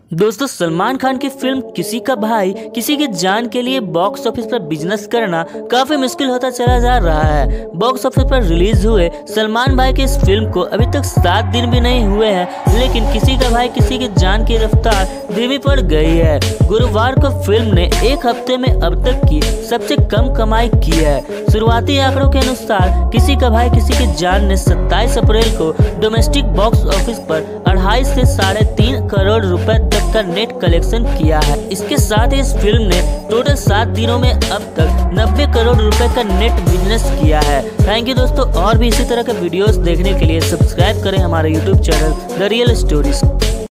दोस्तों, सलमान खान की फिल्म किसी का भाई किसी की जान के लिए बॉक्स ऑफिस पर बिजनेस करना काफी मुश्किल होता चला जा रहा है। बॉक्स ऑफिस पर रिलीज हुए सलमान भाई की इस फिल्म को अभी तक 7 दिन भी नहीं हुए हैं, लेकिन किसी का भाई किसी की जान की रफ्तार धीमी पड़ गई है। गुरुवार को फिल्म ने एक हफ्ते में अब तक की सबसे कम कमाई की है। शुरुआती आंकड़ों के अनुसार किसी का भाई किसी की जान ने 27 अप्रैल को डोमेस्टिक बॉक्स ऑफिस पर 2.5 से 3.5 करोड़ रुपए तक का नेट कलेक्शन किया है। इसके साथ ही इस फिल्म ने टोटल 7 दिनों में अब तक 90 करोड़ रुपए का नेट बिजनेस किया है। थैंक यू दोस्तों, और भी इसी तरह के वीडियोस देखने के लिए सब्सक्राइब करें हमारे YouTube channel the real stories.